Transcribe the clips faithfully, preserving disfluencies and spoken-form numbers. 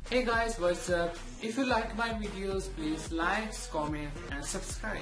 Hey guys, what's up? If you like my videos, please like, comment and subscribe.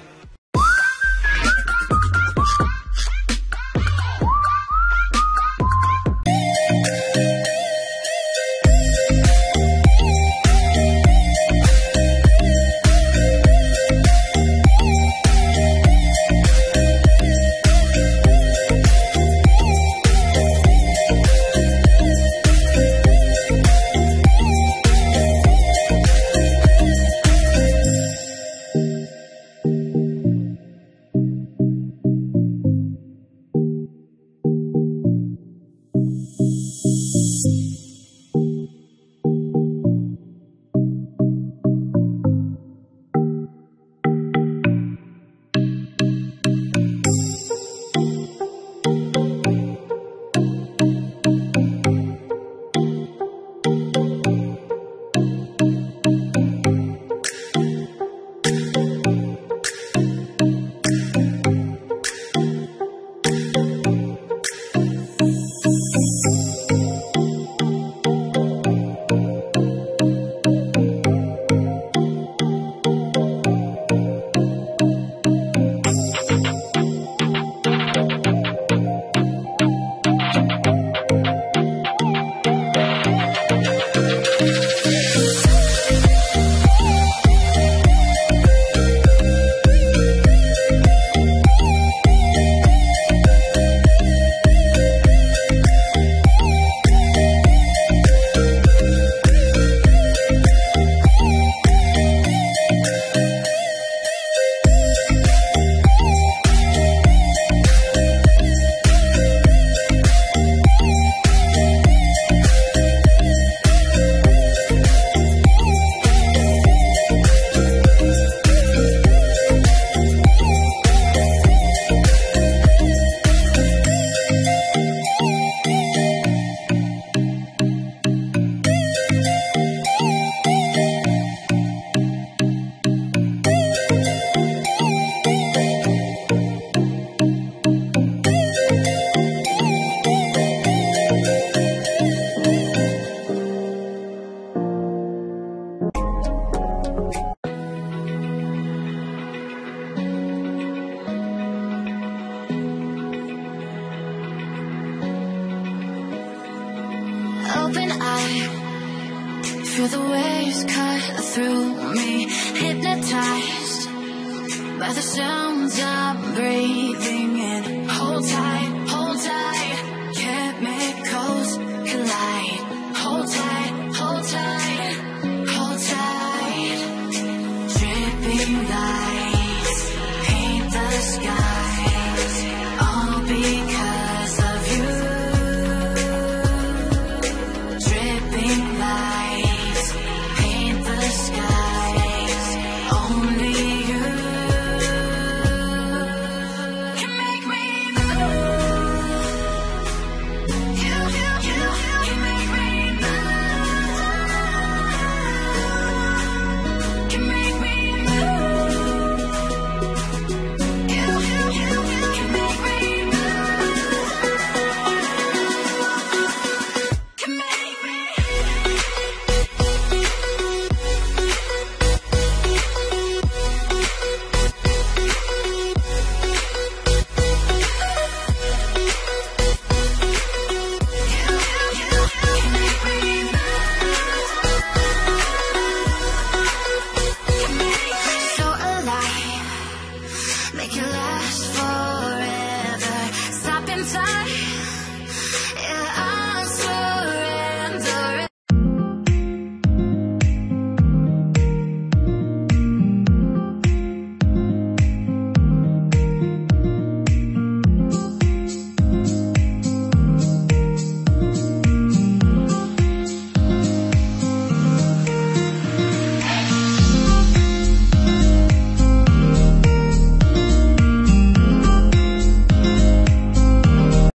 Open eye, feel the waves cut through me, hypnotized by the sounds I'm breathing in. Hold tight, hold tight, chemicals collide. Hold tight, hold tight, hold tight. Dripping lights paint the skies, all because of you. Dripping lights paint the skies, only you can make me move. You, you, you, can make me move. Can make me move. You, you, you, can make me move. Can make me. So alive, make it last forever. Stop in time.